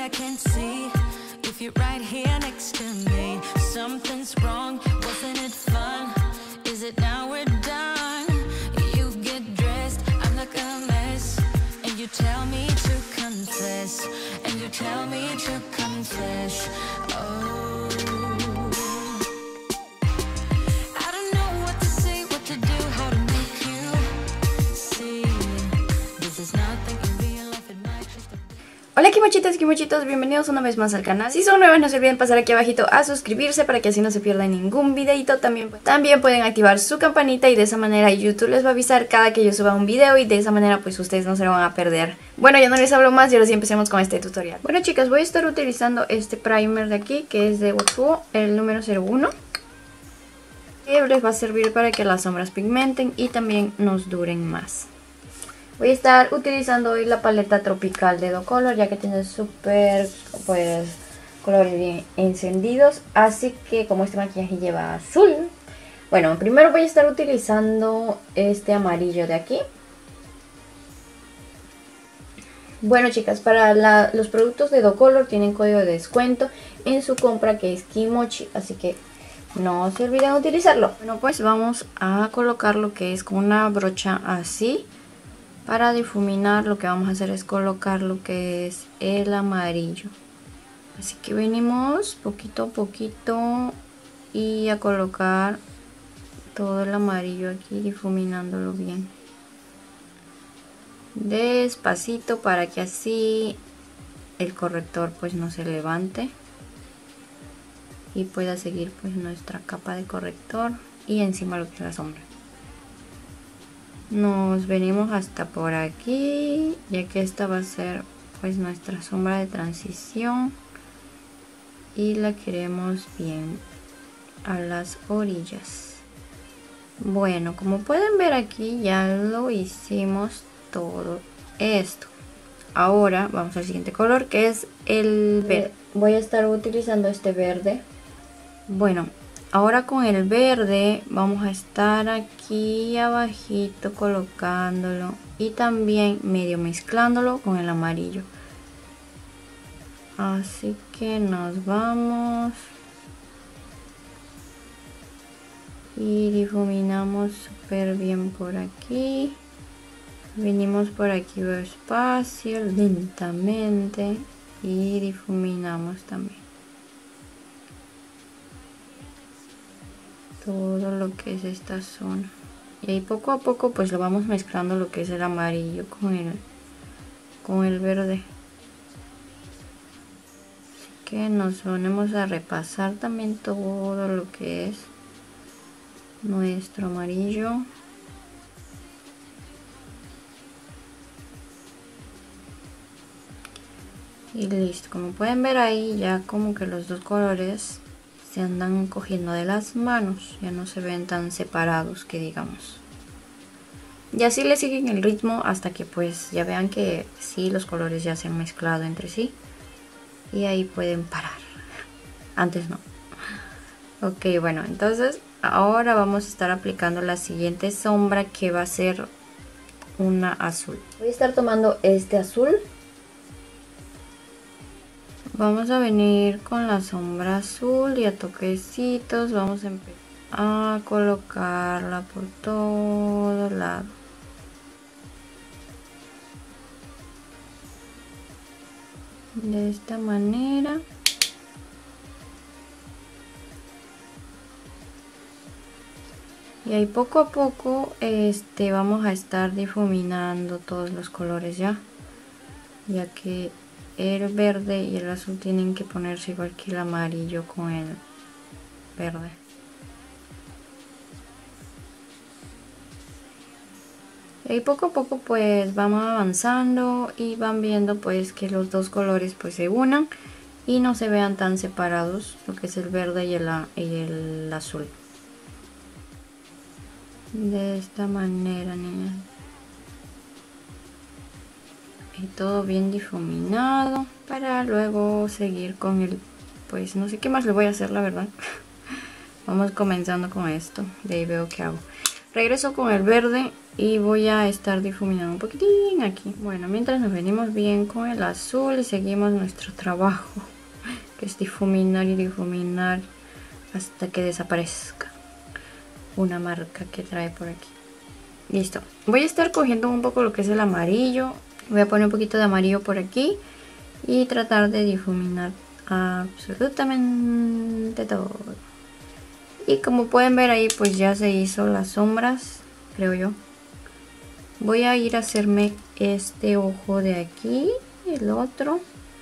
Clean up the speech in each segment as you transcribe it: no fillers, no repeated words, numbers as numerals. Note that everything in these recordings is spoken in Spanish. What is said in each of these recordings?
I can't see if you're right here next to me. Something's wrong, wasn't it fun? Is it now we're done? You get dressed, I'm like a mess, and you tell me to confess, and you tell me to confess. Oh, I don't know what to say, what to do, how to make you see. This is nothing in real life, it might just be. Hola kimochitos, bienvenidos una vez más al canal. Si son nuevos no se olviden pasar aquí abajito a suscribirse para que así no se pierdan ningún videito. También pueden activar su campanita y de esa manera YouTube les va a avisar cada que yo suba un video y de esa manera pues ustedes no se lo van a perder. Bueno, ya no les hablo más y ahora sí empecemos con este tutorial. Bueno chicas, voy a estar utilizando este primer de aquí que es de Watsuo, el número 01. Que les va a servir para que las sombras pigmenten y también nos duren más. Voy a estar utilizando hoy la paleta tropical de Docolor, ya que tiene súper pues colores bien encendidos. Así que como este maquillaje lleva azul, bueno, primero voy a estar utilizando este amarillo de aquí. Bueno chicas, para los productos de Docolor tienen código de descuento en su compra que es Kimochi, así que no se olviden de utilizarlo. Bueno, pues vamos a colocar lo que es con una brocha así. Para difuminar lo que vamos a hacer es colocar lo que es el amarillo. Así que venimos poquito a poquito y a colocar todo el amarillo aquí, difuminándolo bien. Despacito para que así el corrector pues no se levante y pueda seguir pues nuestra capa de corrector y encima lo que es la sombra. Nos venimos hasta por aquí, ya que esta va a ser pues nuestra sombra de transición y la queremos bien a las orillas. Bueno, como pueden ver aquí ya lo hicimos todo esto. Ahora vamos al siguiente color que es el verde. Voy a estar utilizando este verde. Bueno, ahora con el verde vamos a estar aquí abajito colocándolo y también medio mezclándolo con el amarillo. Así que nos vamos y difuminamos súper bien por aquí. Venimos por aquí despacio, lentamente y difuminamos también todo lo que es esta zona y ahí poco a poco pues lo vamos mezclando lo que es el amarillo con el verde. Así que nos ponemos a repasar también todo lo que es nuestro amarillo. Y listo, como pueden ver ahí ya como que los dos colores se andan cogiendo de las manos, ya no se ven tan separados que digamos. Y así le siguen el ritmo hasta que pues ya vean que sí, los colores ya se han mezclado entre sí. Y ahí pueden parar. Antes no. Ok, bueno, entonces ahora vamos a estar aplicando la siguiente sombra que va a ser una azul. Voy a estar tomando este azul. Vamos a venir con la sombra azul y a toquecitos vamos a empezar a colocarla por todo lado. De esta manera. Y ahí poco a poco vamos a estar difuminando todos los colores ya que el verde y el azul tienen que ponerse igual que el amarillo con el verde. Y poco a poco pues vamos avanzando y van viendo pues que los dos colores pues se unan y no se vean tan separados, lo que es el verde y el azul. De esta manera, niñas. Y todo bien difuminado para luego seguir con el pues no sé qué más le voy a hacer la verdad. Vamos comenzando con esto, de ahí veo qué hago. Regreso con el verde y voy a estar difuminando un poquitín aquí. Bueno, mientras nos venimos bien con el azul y seguimos nuestro trabajo, que es difuminar y difuminar hasta que desaparezca una marca que trae por aquí. Listo. Voy a estar cogiendo un poco lo que es el amarillo. Voy a poner un poquito de amarillo por aquí y tratar de difuminar absolutamente todo. Y como pueden ver ahí, pues ya se hizo las sombras, creo yo. Voy a ir a hacerme este ojo de aquí, el otro,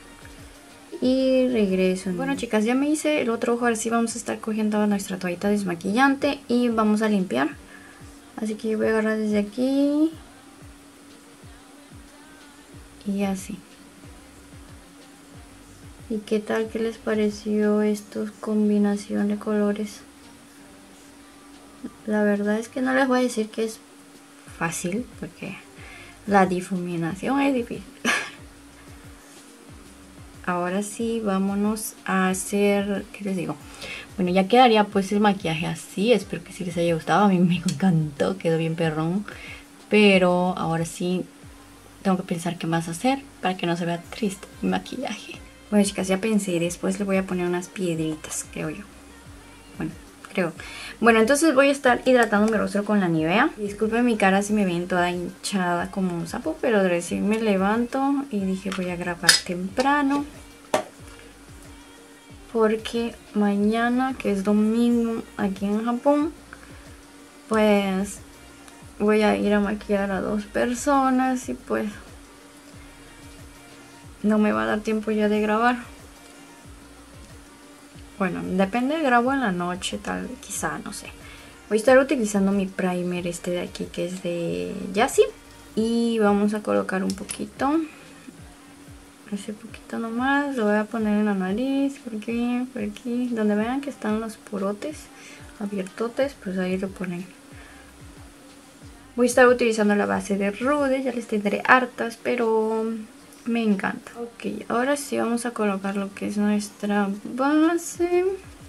y regreso. Bueno, chicas, ya me hice el otro ojo. Ahora sí vamos a estar cogiendo nuestra toallita desmaquillante y vamos a limpiar. Así que yo voy a agarrar desde aquí y así. ¿Y qué tal? ¿Qué les pareció esta combinación de colores? La verdad es que no les voy a decir que es fácil, porque la difuminación es difícil. Ahora sí, vámonos a hacer, ¿qué les digo? Bueno, ya quedaría pues el maquillaje así. Espero que sí les haya gustado. A mí me encantó, quedó bien perrón. Pero ahora sí tengo que pensar qué más hacer para que no se vea triste mi maquillaje. Bueno, chicas, ya pensé. Después le voy a poner unas piedritas, creo yo. Bueno, creo. Bueno, entonces voy a estar hidratando mi rostro con la Nivea. Disculpen mi cara si me ven toda hinchada como un sapo, pero recién me levanto y dije voy a grabar temprano. Porque mañana, que es domingo aquí en Japón, pues voy a ir a maquillar a 2 personas y pues no me va a dar tiempo ya de grabar. Bueno, depende, grabo en la noche, tal, quizá, no sé. Voy a estar utilizando mi primer este de aquí, que es de Yassi. Y vamos a colocar un poquito. Ese poquito nomás. Lo voy a poner en la nariz, por aquí. Donde vean que están los porotes abiertotes, pues ahí lo ponen. Voy a estar utilizando la base de Rude, ya les tendré hartas, pero me encanta. Ok, ahora sí vamos a colocar lo que es nuestra base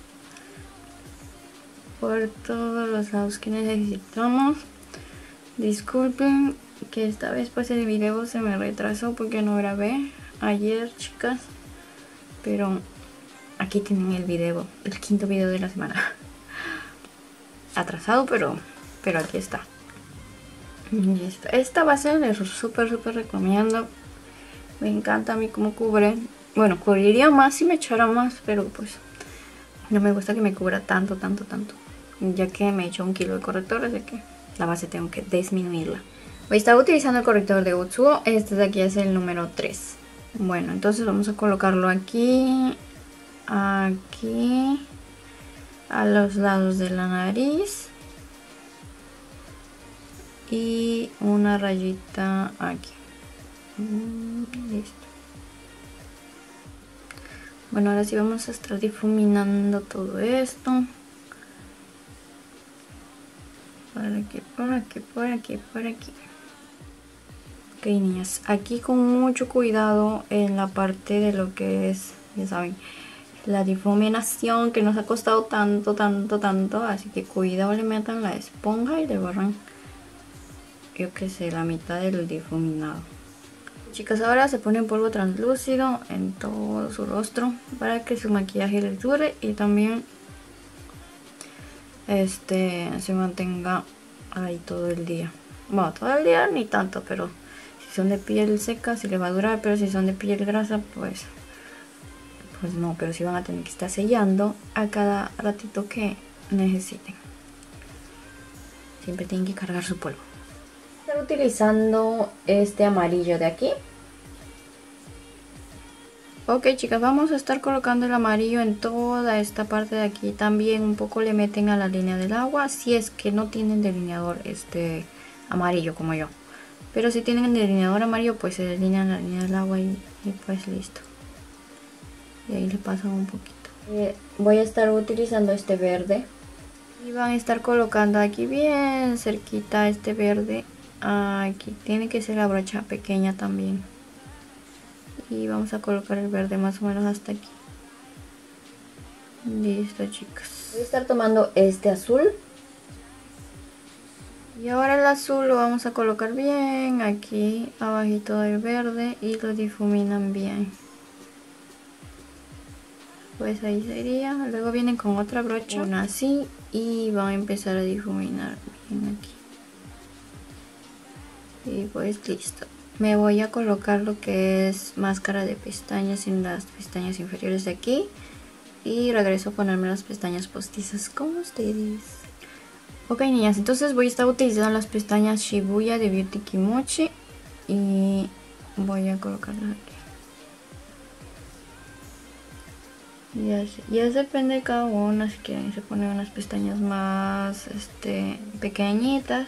por todos los lados que necesitamos. Disculpen que esta vez pues el video se me retrasó porque no grabé ayer, chicas, pero aquí tienen el video, el 5.º video de la semana. Atrasado, pero aquí está. Listo. Esta base les súper recomiendo. Me encanta a mí cómo cubre. Bueno, cubriría más si me echara más, pero pues no me gusta que me cubra tanto. Ya que me he hecho 1 kilo de corrector, así que la base tengo que disminuirla. Voy a estar utilizando el corrector de Utsuo. Este de aquí es el número 3. Bueno, entonces vamos a colocarlo aquí, a los lados de la nariz y una rayita aquí. Listo. Bueno, ahora sí vamos a estar difuminando todo esto. Por aquí. Ok, niñas, aquí con mucho cuidado en la parte de lo que es, ya saben, la difuminación, que nos ha costado tanto, así que cuidado, le metan la esponja y le borran, yo que sé, la mitad del difuminado. Chicas, ahora se pone polvo translúcido en todo su rostro para que su maquillaje les dure y también se mantenga ahí todo el día. Bueno, todo el día ni tanto, pero si son de piel seca sí les va a durar, pero si son de piel grasa pues no, pero sí van a tener que estar sellando a cada ratito que necesiten. Siempre tienen que cargar su polvo. Estoy utilizando este amarillo de aquí. Ok, chicas, vamos a estar colocando el amarillo en toda esta parte de aquí. También un poco le meten a la línea del agua, si es que no tienen delineador amarillo como yo. Pero si tienen delineador amarillo, pues se delinean la línea del agua y pues listo. Y ahí le pasan un poquito. Voy a estar utilizando este verde. Y van a estar colocando aquí bien cerquita este verde. Aquí tiene que ser la brocha pequeña también. Y vamos a colocar el verde más o menos hasta aquí. Listo, chicas. Voy a estar tomando este azul. Y ahora el azul lo vamos a colocar bien aquí abajito del verde y lo difuminan bien. Pues ahí sería. Luego vienen con otra brocha, una así, y van a empezar a difuminar bien aquí. Y pues listo. Me voy a colocar lo que es máscara de pestañas en las pestañas inferiores de aquí. Y regreso a ponerme las pestañas postizas con ustedes. Ok, niñas, entonces voy a estar utilizando las pestañas Shibuya de Beauty Kimochi. Y voy a colocarlas aquí. Ya depende de cada una, si quieren se ponen unas pestañas más pequeñitas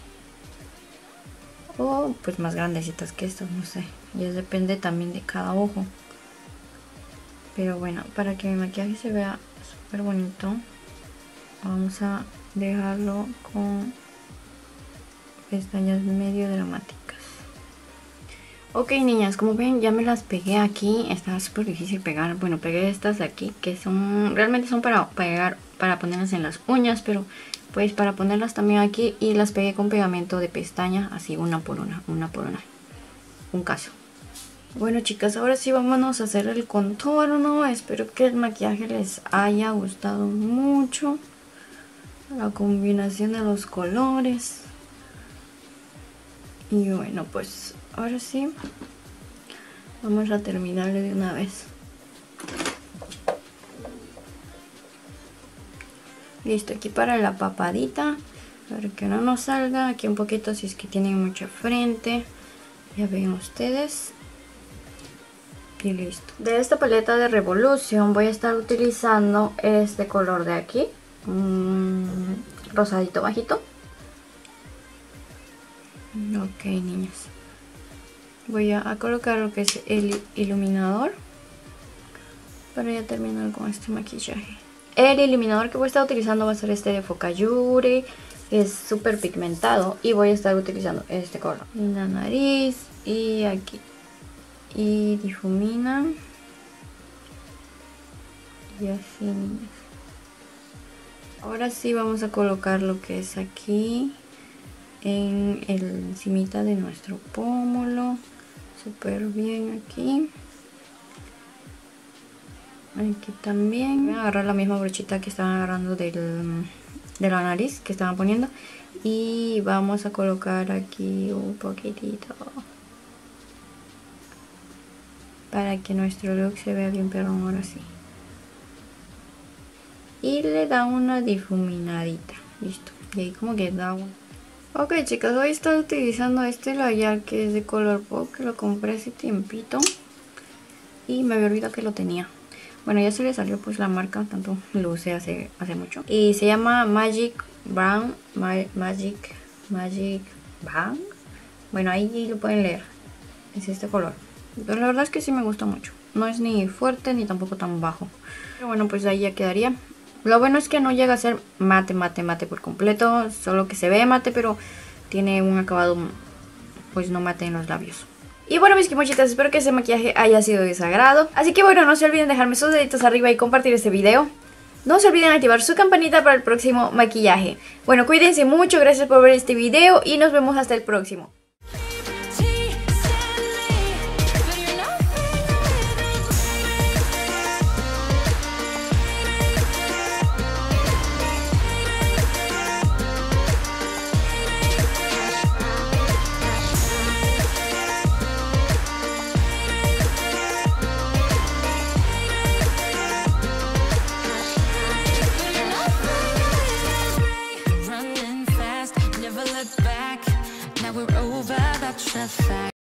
o pues más grandecitas que estas, no sé, ya depende también de cada ojo. Pero bueno, para que mi maquillaje se vea súper bonito, vamos a dejarlo con pestañas medio dramáticas. Ok, niñas, como ven ya me las pegué aquí. Estaba súper difícil pegar. Bueno, pegué estas de aquí que realmente son para pegar, para ponerlas en las uñas, pero pues para ponerlas también aquí, y las pegué con pegamento de pestaña, así una por una. Un caso. Bueno, chicas, ahora sí vámonos a hacer el contorno. Espero que el maquillaje les haya gustado mucho. La combinación de los colores. Y bueno, pues ahora sí vamos a terminarle de una vez. Listo, aquí para la papadita, para que no nos salga. Aquí un poquito si es que tienen mucha frente. Ya ven ustedes. Y listo. De esta paleta de Revolution voy a estar utilizando este color de aquí, rosadito bajito. Ok, niñas, voy a colocar lo que es el iluminador para ya terminar con este maquillaje. El iluminador que voy a estar utilizando va a ser este de Focacciure. Es súper pigmentado y voy a estar utilizando este color en la nariz y aquí. Y difumina. Y así, niñas. Ahora sí vamos a colocar lo que es aquí en el encimita de nuestro pómulo, súper bien aquí también. Voy a agarrar la misma brochita que estaban agarrando de la nariz que estaban poniendo, y vamos a colocar aquí un poquitito para que nuestro look se vea bien perrón ahora sí, y le da una difuminadita. Listo, y ahí como que da un... Ok, chicas, hoy estoy utilizando este labial que es de Color Pop, que lo compré hace tiempito y me había olvidado que lo tenía. Bueno, ya se le salió pues la marca, tanto lo usé hace mucho. Y se llama Magic Brown, Magic Brown. Bueno, ahí lo pueden leer. Es este color. Pero la verdad es que sí me gusta mucho. No es ni fuerte ni tampoco tan bajo. Pero bueno, pues ahí ya quedaría. Lo bueno es que no llega a ser mate por completo, solo que se ve mate, pero tiene un acabado pues no mate en los labios. Y bueno, mis kimochitas, espero que ese maquillaje haya sido de su agrado. Así que bueno, no se olviden dejarme sus deditos arriba y compartir este video. No se olviden activar su campanita para el próximo maquillaje. Bueno, cuídense mucho, gracias por ver este video y nos vemos hasta el próximo. Back, now we're over, that's a fact.